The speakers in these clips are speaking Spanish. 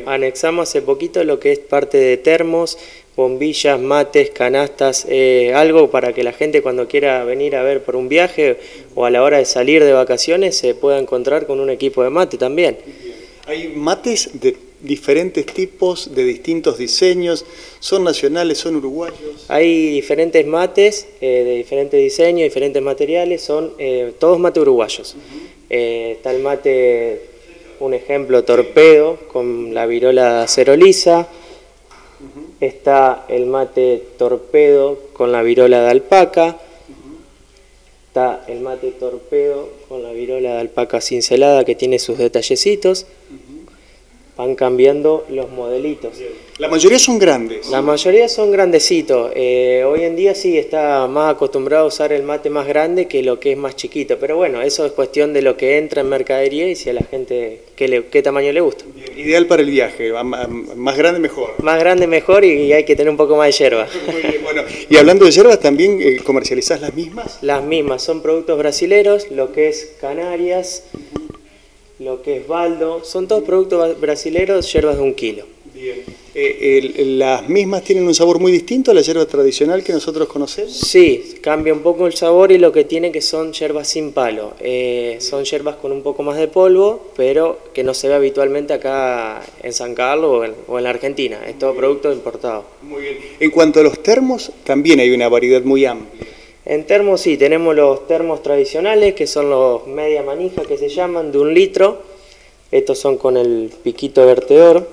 Anexamos hace poquito lo que es parte de termos, bombillas, mates, canastas, algo para que la gente cuando quiera venir a ver por un viaje o a la hora de salir de vacaciones se pueda encontrar con un equipo de mate también. Hay mates de diferentes tipos, de distintos diseños, son nacionales, son uruguayos. Hay diferentes mates de diferentes diseños, diferentes materiales, son todos mates uruguayos. Está el mate, un ejemplo, torpedo, con la virola de acero lisa. Está el mate torpedo con la virola de alpaca. Está el mate torpedo con la virola de alpaca cincelada que tiene sus detallecitos. Van cambiando los modelitos. La mayoría son grandes. La mayoría son grandecitos. Hoy en día sí está más acostumbrado a usar el mate más grande que lo que es más chiquito. Pero bueno, eso es cuestión de lo que entra en mercadería y si a la gente qué tamaño le gusta. Bien, ideal para el viaje, más grande mejor. Más grande mejor y hay que tener un poco más de yerba. Muy bien, bueno. Y hablando de yerbas, ¿también comercializás las mismas? Las mismas, son productos brasileros, lo que es Canarias, lo que es Baldo, son todos productos brasileros, yerbas de 1 kilo. Bien. ¿Las mismas tienen un sabor muy distinto a la yerba tradicional que nosotros conocemos? Sí, cambia un poco el sabor y lo que tiene que son yerbas sin palo. Son yerbas con un poco más de polvo, pero que no se ve habitualmente acá en San Carlos o en la Argentina. Es todo producto importado. Muy bien. En cuanto a los termos, también hay una variedad muy amplia. En termos sí, tenemos los termos tradicionales, que son los media manija que se llaman, de 1 litro. Estos son con el piquito vertedor.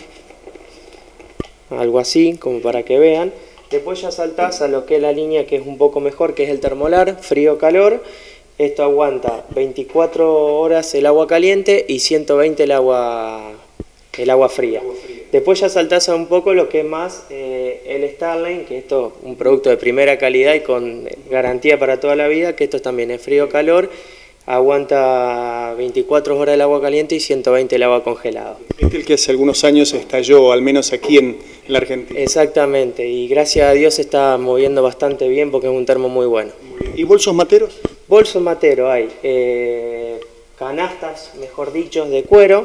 Algo así, como para que vean. Después ya saltás a lo que es la línea que es un poco mejor, que es el termolar, frío-calor. Esto aguanta 24 horas el agua caliente y 120 el agua fría. Después ya saltás a un poco lo que es más el Starline, que esto es un producto de primera calidad y con garantía para toda la vida, que esto también es frío-calor. Aguanta 24 horas el agua caliente y 120 el agua congelado. Este es el que hace algunos años estalló, al menos aquí en la Argentina. Exactamente, y gracias a Dios se está moviendo bastante bien porque es un termo muy bueno. Muy bien. ¿Y bolsos materos? Bolsos materos hay, canastas, mejor dicho, de cuero.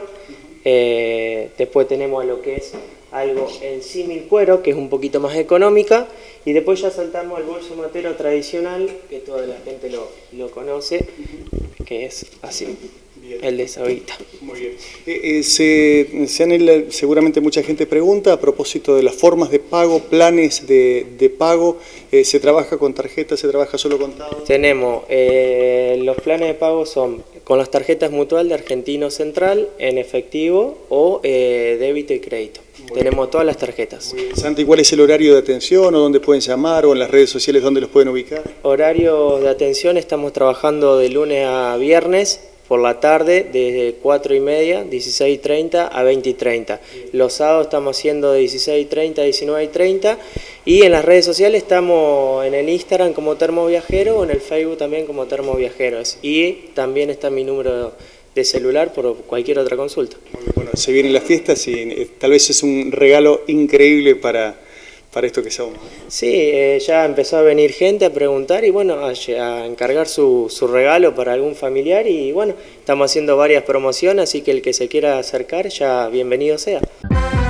Después tenemos lo que es algo en símil cuero, que es un poquito más económica. Y después ya saltamos al bolso matero tradicional, que toda la gente lo conoce, que es así, bien. El de Sabita. Muy bien. Seguramente mucha gente pregunta a propósito de las formas de pago, planes de pago. ¿Se trabaja con tarjeta, se trabaja solo contado? Tenemos, los planes de pago son con las tarjetas Mutual de Argentino Central, en efectivo o débito y crédito. Tenemos todas las tarjetas. Santi, ¿cuál es el horario de atención o dónde pueden llamar o en las redes sociales dónde los pueden ubicar? Horario de atención, estamos trabajando de lunes a viernes por la tarde desde 4:30, 16:30 a 20:30. Los sábados estamos haciendo de 16:30 a 19:30 y en las redes sociales estamos en el Instagram como Termo Viajero o en el Facebook también como Termo Viajeros. Y también está mi número de celular por cualquier otra consulta. Bueno, se vienen las fiestas y tal vez es un regalo increíble para esto que somos. Sí, ya empezó a venir gente a preguntar y bueno, a encargar su regalo para algún familiar y bueno, estamos haciendo varias promociones, así que el que se quiera acercar ya bienvenido sea.